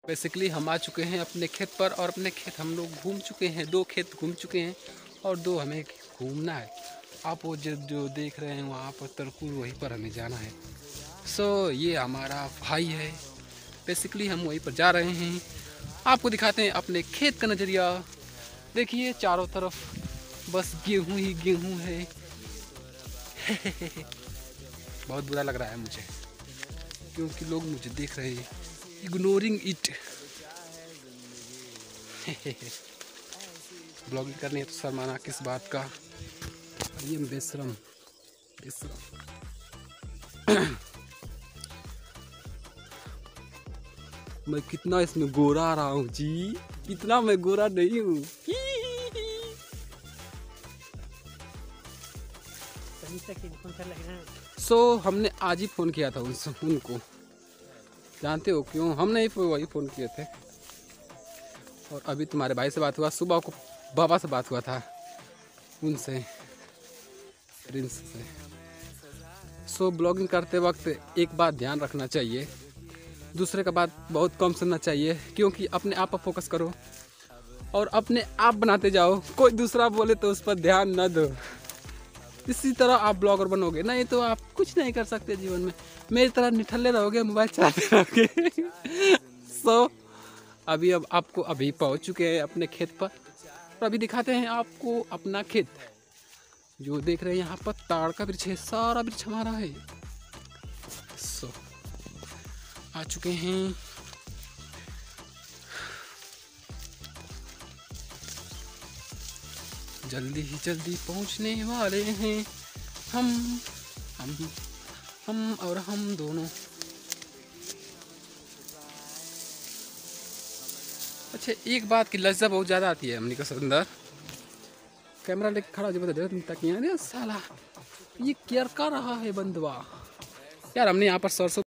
Basically हम आ चुके हैं अपने खेत पर और अपने खेत हम लोग घूम चुके हैं, 2 खेत घूम चुके हैं और 2 हमें घूमना है। आप वो जो देख रहे हैं वहाँ पर तरकुल, वहीं पर हमें जाना है। ये हमारा भाई है, बेसिकली हम वहीं पर जा रहे हैं। आपको दिखाते हैं अपने खेत का नज़रिया। देखिए चारों तरफ बस गेहूं ही गेहूं है। बहुत बुरा लग रहा है मुझे क्योंकि लोग मुझे देख रहे हैं, इग्नोरिंग इट। ब्लॉगिंग करनी है तो शर्माना किस बात का। ये बेशरम बेशरम। मैं कितना इसमें गोरा आ रहा हूँ जी, इतना मैं गोरा नहीं हूँ। हमने आज ही फ़ोन किया था उनको, जानते हो क्यों? हमने ही वही फ़ोन किए थे और अभी तुम्हारे भाई से बात हुआ, सुबह को बाबा से बात हुआ था उनसे, प्रिंस से। ब्लॉगिंग करते वक्त एक बात ध्यान रखना चाहिए, दूसरे का बात बहुत कम सुनना चाहिए, क्योंकि अपने आप पर फोकस करो और अपने आप बनाते जाओ। कोई दूसरा बोले तो उस पर ध्यान न दो। इसी तरह आप ब्लॉगर बनोगे, नहीं तो आप कुछ नहीं कर सकते जीवन में। मेरी तरह निठल्ले रहोगे, मोबाइल चलाते रहोगे। अब आपको अभी पहुंच चुके हैं अपने खेत पर और अभी दिखाते हैं आपको अपना खेत। जो देख रहे हैं यहाँ पर ताड़ का वृक्ष है, सारा वृक्ष हमारा है। आ चुके हैं। जल्दी ही जल्दी पहुंचने वाले हैं हम और हम दोनों। अच्छा, एक बात की लज्जा बहुत ज़्यादा आती है हमने का अंदर कैमरा लेके खड़ा जो बता तक साला ये क्या कर रहा है बंदवा। यार हमने यहाँ पर सरसों